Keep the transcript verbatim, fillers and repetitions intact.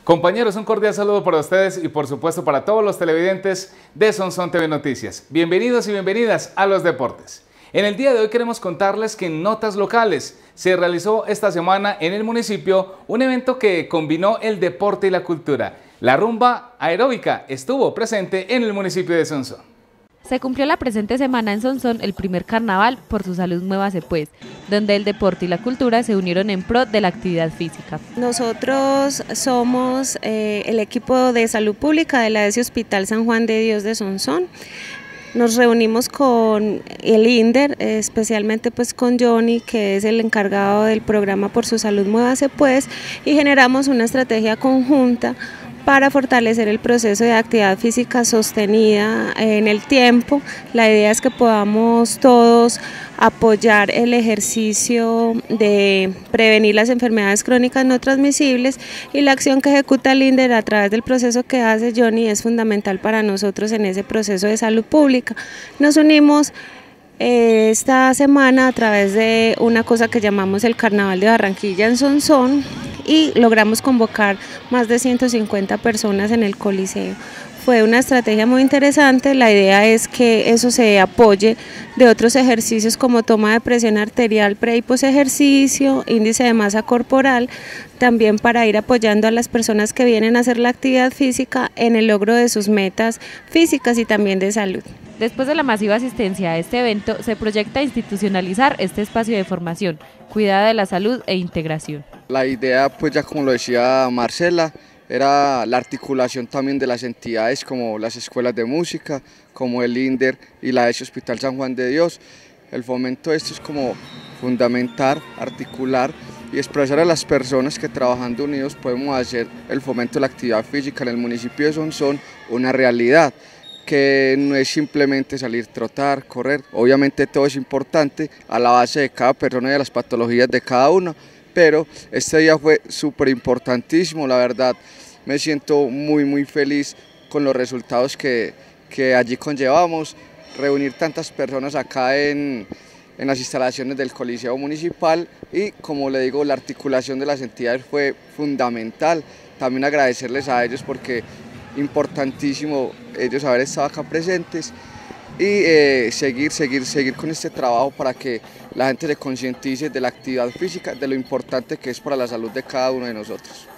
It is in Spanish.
Compañeros, un cordial saludo para ustedes y por supuesto para todos los televidentes de Sonsón T V Noticias. Bienvenidos y bienvenidas a los deportes. En el día de hoy queremos contarles que en Notas Locales se realizó esta semana en el municipio un evento que combinó el deporte y la cultura. La rumba aeróbica estuvo presente en el municipio de Sonsón. Se cumplió la presente semana en Sonsón el primer carnaval Por su Salud Muévase Pues, donde el deporte y la cultura se unieron en pro de la actividad física. Nosotros somos eh, el equipo de salud pública de la E S I Hospital San Juan de Dios de Sonsón. Nos reunimos con el INDER, especialmente pues con Johnny, que es el encargado del programa Por su Salud Muévase Pues, y generamos una estrategia conjunta para fortalecer el proceso de actividad física sostenida en el tiempo. La idea es que podamos todos apoyar el ejercicio de prevenir las enfermedades crónicas no transmisibles, y la acción que ejecuta el INDER a través del proceso que hace Johnny es fundamental para nosotros en ese proceso de salud pública. Nos unimos esta semana a través de una cosa que llamamos el Carnaval de Barranquilla en Sonsón, y logramos convocar más de ciento cincuenta personas en el Coliseo. Fue una estrategia muy interesante. La idea es que eso se apoye de otros ejercicios como toma de presión arterial pre y post ejercicio, índice de masa corporal, también para ir apoyando a las personas que vienen a hacer la actividad física en el logro de sus metas físicas y también de salud. Después de la masiva asistencia a este evento, se proyecta institucionalizar este espacio de formación, cuidado de la salud e integración. La idea, pues ya como lo decía Marcela, era la articulación también de las entidades como las escuelas de música, como el INDER y la E S I Hospital San Juan de Dios. El fomento de esto es como fundamentar, articular y expresar a las personas que trabajando unidos podemos hacer el fomento de la actividad física en el municipio de Sonsón una realidad, que no es simplemente salir, trotar, correr. Obviamente todo es importante a la base de cada persona y de las patologías de cada uno, pero este día fue súper importantísimo. La verdad me siento muy muy feliz con los resultados que, que allí conllevamos. Reunir tantas personas acá en, en las instalaciones del Coliseo Municipal, y como le digo, la articulación de las entidades fue fundamental. También agradecerles a ellos porque importantísimo ellos haber estado acá presentes, y eh, seguir, seguir, seguir con este trabajo para que la gente se concientice de la actividad física, de lo importante que es para la salud de cada uno de nosotros.